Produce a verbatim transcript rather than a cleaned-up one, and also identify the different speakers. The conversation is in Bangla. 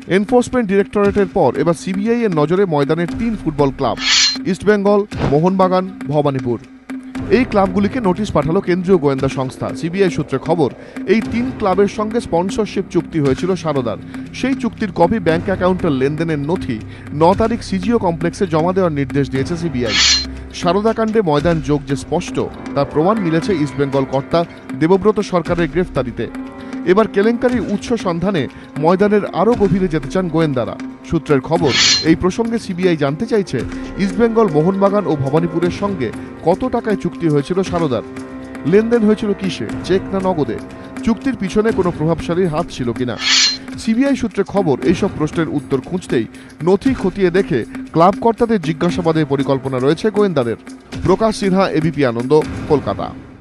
Speaker 1: এনফোর্সমেন্ট ডিরেক্টরেটের পর এবার সিবিআই এর নজরে ময়দানের তিন ফুটবল ক্লাব, ইস্টবেঙ্গল, মোহনবাগান, ভবানীপুর। এই ক্লাবগুলিকে নোটিশ পাঠালো কেন্দ্রীয় গোয়েন্দা সংস্থা। সিবিআই সূত্রে খবর, এই তিন ক্লাবের সঙ্গে স্পন্সরশিপ চুক্তি হয়েছিল সারদার। সেই চুক্তির কপি ব্যাংক অ্যাকাউন্টের লেনদেনের নথি ন তারিখ সিজিও কমপ্লেক্সে জমা দেওয়ার নির্দেশ দিয়েছে সিবিআই। সারদাকাণ্ডে ময়দান যোগ যে স্পষ্ট, তার প্রমাণ মিলেছে ইস্টবেঙ্গল কর্তা দেবব্রত সরকারের গ্রেফতারিতে। এবার কেলেঙ্কারির উৎস সন্ধানে ময়দানের আরও গভীরে যেতে চান গোয়েন্দারা। সূত্রের খবর, এই প্রসঙ্গে সিবিআই জানতে চাইছে ইস্টবেঙ্গল, মোহনবাগান ও ভবানীপুরের সঙ্গে কত টাকায় চুক্তি হয়েছিল সারদার, লেনদেন হয়েছিল কিসে, চেক না নগদে, চুক্তির পিছনে কোনো প্রভাবশালীর হাত ছিল কিনা। সিবিআই সূত্রে খবর, এইসব প্রশ্নের উত্তর খুঁজতেই নথি খতিয়ে দেখে ক্লাব কর্তাদের জিজ্ঞাসাবাদের পরিকল্পনা রয়েছে গোয়েন্দাদের। প্রকাশ সিনহা, এবিপি আনন্দ, কলকাতা।